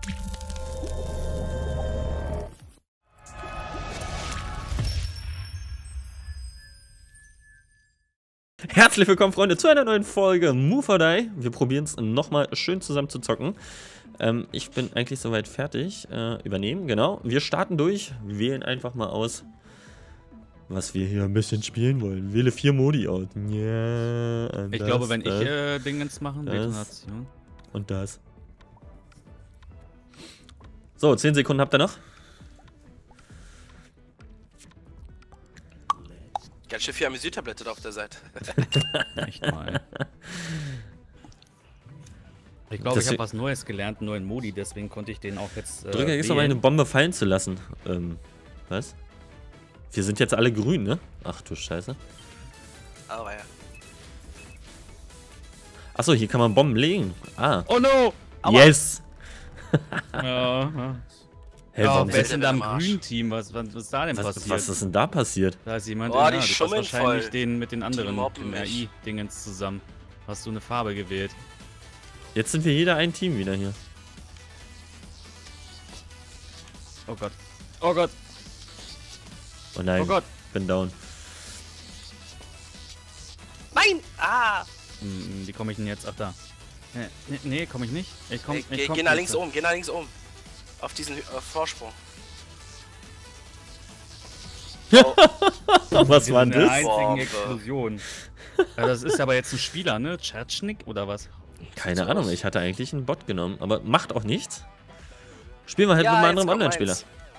Herzlich willkommen, Freunde, zu einer neuen Folge Move or Die. Wir probieren es nochmal schön zusammen zu zocken. Ich bin eigentlich soweit fertig. Übernehmen, genau. Wir starten durch. Wir wählen einfach mal aus, was wir hier ein bisschen spielen wollen. Wähle 4 Modi aus. Ja, ich glaube, wenn ich Dingens machen, Detonation. Und das. So, 10 Sekunden habt ihr noch. Ganz schön viel Amüsiertablette da auf der Seite. Echt mal. Ich glaube, ich habe was Neues gelernt, einen neuen Modi, deswegen konnte ich den auch jetzt. Drücke jetzt aber eine Bombe fallen zu lassen. Was? Wir sind jetzt alle grün, ne? Ach du Scheiße. Aber ja. Achso, hier kann man Bomben legen. Ah. Oh no! Aua. Yes! Ja. Hey, Oh, warum wer ist ist denn da im grünen Team? Was ist da denn passiert? was ist denn da passiert? Da ist jemand, Oh, die du hast schummeln wahrscheinlich voll. den mit den anderen mobben mich. AI-Dingens zusammen. Hast du eine Farbe gewählt? Jetzt sind wir jeder ein Team wieder hier. Oh Gott. Oh Gott. Oh nein, Oh Gott. bin down. Nein! Ah! Wie komme ich denn jetzt? Ach, da. Nee, komme ich nicht. Ich komm Geh nach links oben, geh nach links oben. Auf diesen Vorsprung. Oh, Was war denn eine das? einzigen Boah, Explosion. Ja, das ist aber jetzt ein Spieler, ne? Tschatschnik oder was? Keine Ahnung, ich hatte eigentlich einen Bot genommen, aber macht auch nichts. Spielen wir halt mit einem anderen Online-Spieler.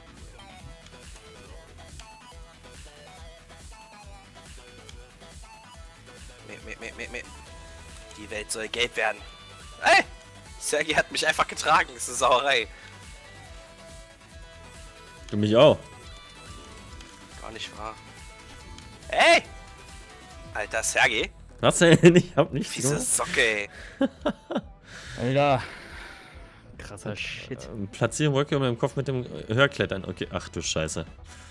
Die Welt soll gelb werden. Ey! Sergei hat mich einfach getragen, das ist eine Sauerei. Du mich auch. Gar nicht wahr. Ey! Alter Sergei, Was denn? Ich hab nichts fiese gemacht. Socke, ey. Alter. Krasser Shit. Platzieren Wolke um den Kopf mit dem Höherklettern. Okay, ach du Scheiße.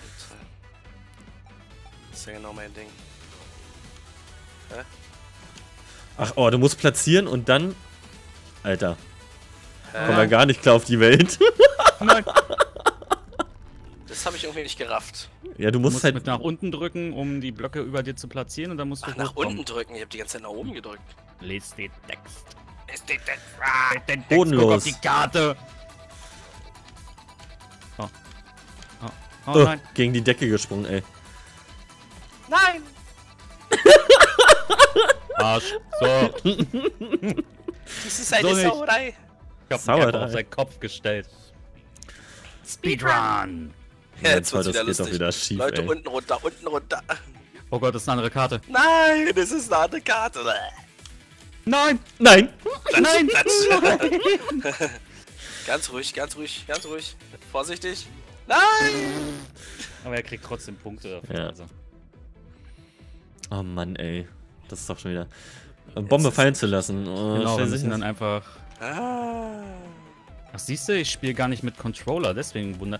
Das ist ja genau mein Ding. Ach, oh, du musst platzieren und dann... Alter. Komm ja gar nicht klar auf die Welt. Nein. Das habe ich irgendwie nicht gerafft. Ja, du Du musst musst halt... mit nach unten drücken, um die Blöcke über dir zu platzieren und dann musst du Ach, nach hochkommen. unten drücken, ich habe die ganze Zeit nach oben gedrückt. Lest den Text. Ist die denn? Den Text, Bodenlos. guck auf die Karte. Oh. Oh nein. Gegen die Decke gesprungen, ey. Nein! Arsch. So. Das ist eine So nicht. Sauerei. Ich hab Sauer ihn da, auf ey. seinen Kopf gestellt. Speedrun. Ja, Jetzt jetzt wird's das wieder geht doch lustig. wieder schief, Leute, ey. unten runter, unten runter. Oh Gott, das ist eine andere Karte. Nein, das ist eine andere Karte. Nein. Nein! Nein. Ganz ruhig, ganz ruhig, ganz ruhig. Vorsichtig. Nein! Aber er kriegt trotzdem Punkte dafür. Ja. Also. Oh Mann, ey. Das ist doch schon wieder... Bombe fallen zu lassen. Oh, Genau, wir stell sich müssen das- dann einfach... Ah. Ach, siehst du, ich spiele gar nicht mit Controller, deswegen wundert...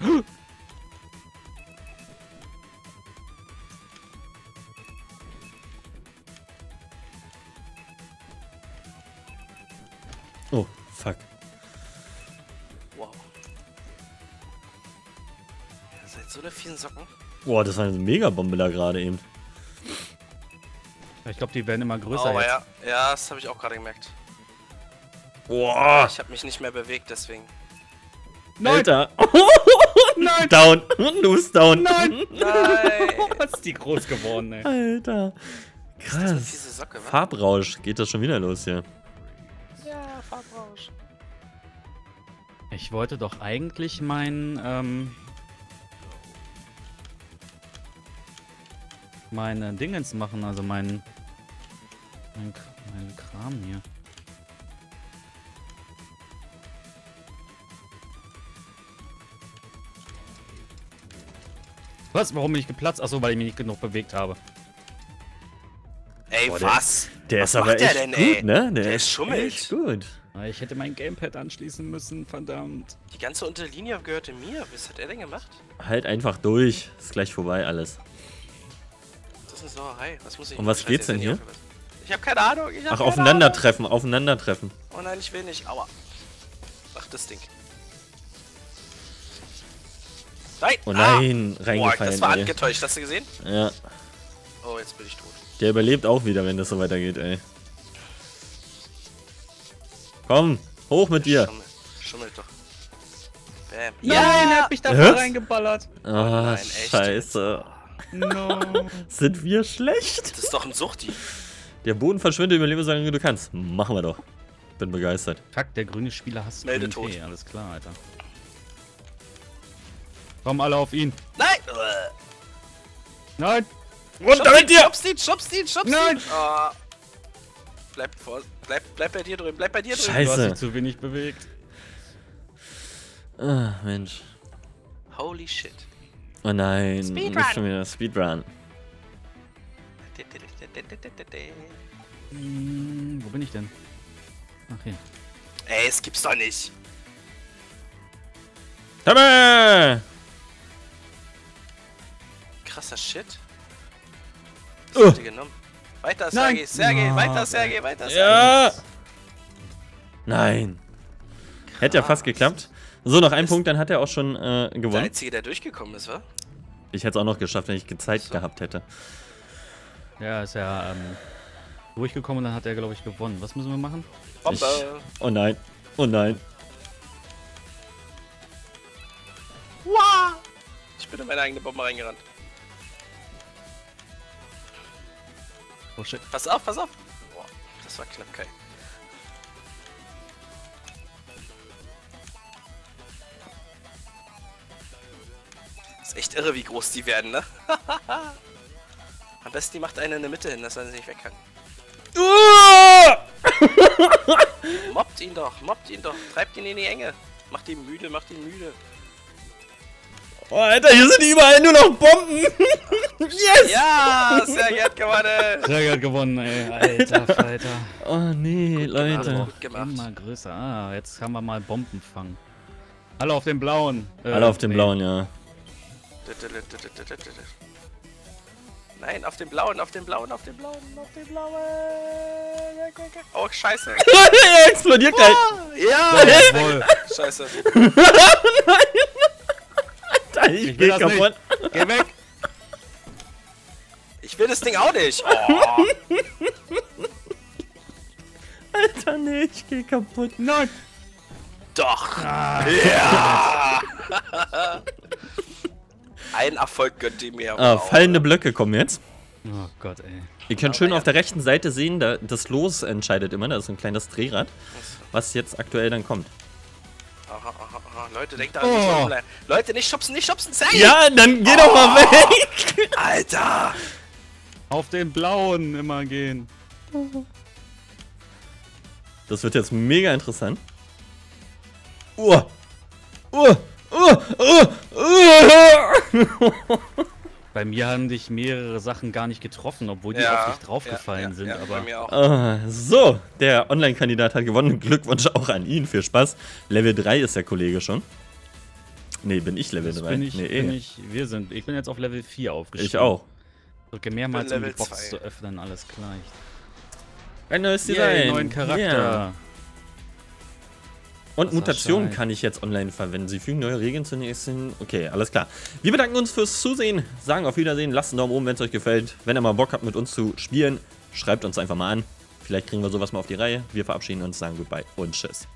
Oh, fuck. Wow. Ihr seid so eine fiesen Socken. Boah, das war eine Megabombe da gerade eben. Ich glaube, die werden immer größer Aber jetzt. ja, ja, das habe ich auch gerade gemerkt. Boah! Ich habe mich nicht mehr bewegt, deswegen. Nein. Alter! Nein. Down! Du bist down! Nein! Was ist die groß geworden, ey. Alter! Das ist eine Krass! fiese Socke, wa? Farbrausch, geht das schon wieder los hier. Ja, Farbrausch. Ich wollte doch eigentlich meine Dingens machen, also mein Kram hier. Was? Warum bin ich geplatzt? Achso, weil ich mich nicht genug bewegt habe. Ey, Boah, was? Der Was ist aber macht der echt denn, gut, ey? ne? Der schummelt. echt gut. Ich hätte mein Gamepad anschließen müssen, verdammt. Die ganze untere Linie gehörte mir. Was hat er denn gemacht? Halt einfach durch. Ist gleich vorbei alles. Das ist eine Sauerei. Was muss ich... Um was Scheiße, geht's denn jetzt hier? bin ich aufgepasst. Ich habe keine Ahnung. Ich hab Ach, keine aufeinandertreffen, aufeinandertreffen. Ahnung. Oh nein, ich will nicht. Aua. Ach, das Ding. Nein! Oh nein, Boah, reingefallen. das war ey. angetäuscht, hast du gesehen? Ja. Oh, jetzt bin ich tot. Der überlebt auch wieder, wenn das so weitergeht, ey. Komm, hoch mit dir. Schummelt doch. Bam. Nein, er hat mich da Hä? voll reingeballert. Ah, nein, echt scheiße. No. Sind wir schlecht? Das ist doch ein Suchti. Der Boden verschwindet, überlebe so lange du kannst. Machen wir doch. Bin begeistert. Fuck, der grüne Spieler hasst Melde grünen tot. Tee. Alles klar, Alter. Kommen alle auf ihn. Nein! Nein! Runter mit dir! Schubst ihn! Nein! Oh. Bleib bei dir drüben, bleib bei dir drüben. Du hast Scheiße. dich zu wenig bewegt. Ah, Mensch. Holy shit. Oh nein. Speedrun. Nicht schon wieder Speedrun. Wo bin ich denn? Ach hier. Ey, es gibt's doch nicht. Hammer! Krasser Shit. Oh. Was hat ihr genommen? Weiter, Nein. Sergej, Oh, weiter, Sergej, weiter, Sergej. Ja! Nein. Hätte ja fast geklappt. So, noch ein Punkt, dann hat er auch schon Der gewonnen. Einzige, der durchgekommen ist, wa? Ich hätte es auch noch geschafft, wenn ich Zeit So. gehabt hätte. Ja, ist ja durchgekommen und dann hat er, glaube ich, gewonnen. Was müssen wir machen? Bombe. Oh nein. Oh nein. Wow. Ich bin in meine eigene Bombe reingerannt. Oh shit. Pass auf, pass auf. Boah, das war knapp, Kai. Ist echt irre, wie groß die werden, ne? Am besten, die macht eine in der Mitte hin, dass er nicht weg kann. Mobbt ihn doch, treibt ihn in die Enge. Macht ihn müde, Oh, Alter, hier sind überall nur noch Bomben. Yes! Ja, Sergej hat gewonnen. Sergej hat gewonnen, ey. Alter Falter. Oh nee, Leute. Gut gemacht. Immer größer. Ah, jetzt haben wir mal Bombenfang. Alle auf den blauen. Alle auf dem nee. blauen, ja. Nein, auf den blauen. Oh, scheiße. Er explodiert gleich. Ja, Jawohl. scheiße. Alter, ich will geh das kaputt. Geh weg. Ich will das Ding auch nicht. Oh. Alter, nee, ich geh kaputt. Nein. Doch. Ah. Ja. Ein Erfolg gönnt ihr mir. Ah, fallende Blöcke kommen jetzt. Oh Gott, ey. Ihr könnt schön auf der rechten Seite sehen, da das Los entscheidet immer. Da ist ein kleines Drehrad, was jetzt aktuell dann kommt. Aha. Leute, denkt daran, nicht stehen bleiben. Leute, nicht schubsen, Sergej! Ja, dann geh doch mal weg. Alter! Auf den blauen immer gehen. Das wird jetzt mega interessant. Bei mir haben dich mehrere Sachen gar nicht getroffen, obwohl die auf dich draufgefallen sind. Bei Aber mir auch. So, der Online-Kandidat hat gewonnen. Glückwunsch auch an ihn. Viel Spaß. Level 3 ist der Kollege schon. Nee, bin ich Level 3? Ich bin jetzt auf Level 4 aufgestiegen. Ich auch. Drücke mehrmals, um die Level Box 2. zu öffnen, alles gleich. Ein neues Yay, Design. neuen Charakter. Yeah. Und Wasser Mutationen Schein. kann ich jetzt online verwenden. Sie fügen neue Regeln zunächst hin. Okay, alles klar. Wir bedanken uns fürs Zusehen. Sagen auf Wiedersehen. Lasst einen Daumen oben, wenn es euch gefällt. Wenn ihr mal Bock habt, mit uns zu spielen, schreibt uns einfach mal an. Vielleicht kriegen wir sowas mal auf die Reihe. Wir verabschieden uns, sagen Goodbye und Tschüss.